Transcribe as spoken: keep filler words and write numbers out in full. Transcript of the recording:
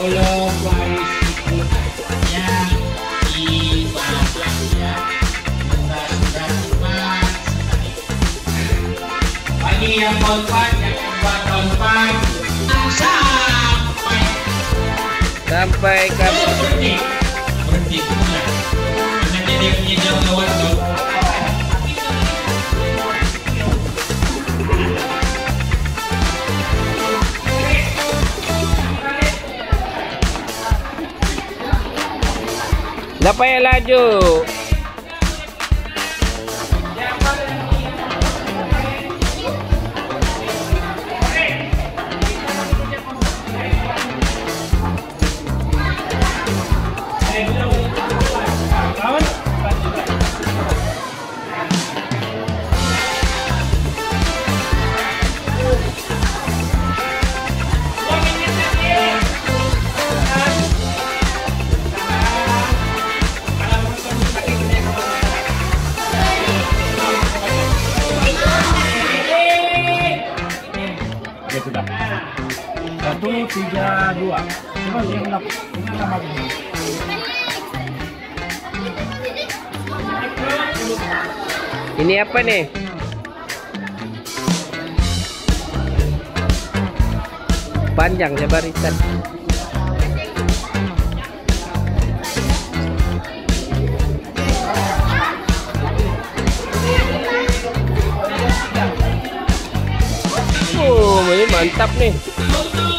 sepuluh baris berikutnya ibadah ya. Sudah sudah bagi yang konfat yang buat konfat sampai sampai kamu berhenti berhenti punya karena jadi menyedang waktu. Dah payah laju. Satu, tiga, dua. Coba yang lap, ini nama ini. Ini apa nih? Panjang ya barisan. Oh, ini mantap nih.